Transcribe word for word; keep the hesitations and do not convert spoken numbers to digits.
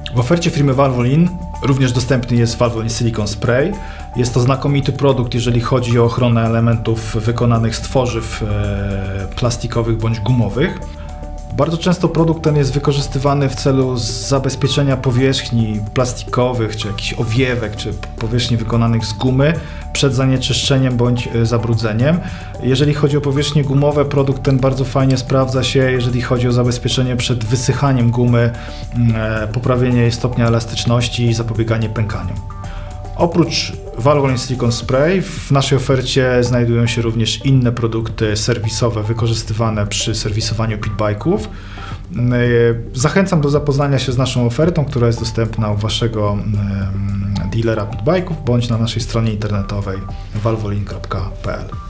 W ofercie firmy Valvoline również dostępny jest Valvoline Silicone Spray. Jest to znakomity produkt, jeżeli chodzi o ochronę elementów wykonanych z tworzyw e, plastikowych bądź gumowych. Bardzo często produkt ten jest wykorzystywany w celu zabezpieczenia powierzchni plastikowych, czy jakichś owiewek, czy powierzchni wykonanych z gumy przed zanieczyszczeniem bądź zabrudzeniem. Jeżeli chodzi o powierzchnie gumowe, produkt ten bardzo fajnie sprawdza się, jeżeli chodzi o zabezpieczenie przed wysychaniem gumy, poprawienie jej stopnia elastyczności i zapobieganie pękaniom. Oprócz Valvoline Silicone Spray w naszej ofercie znajdują się również inne produkty serwisowe wykorzystywane przy serwisowaniu pitbike'ów. Zachęcam do zapoznania się z naszą ofertą, która jest dostępna u waszego dealera pitbike'ów bądź na naszej stronie internetowej valvoline kropka p l.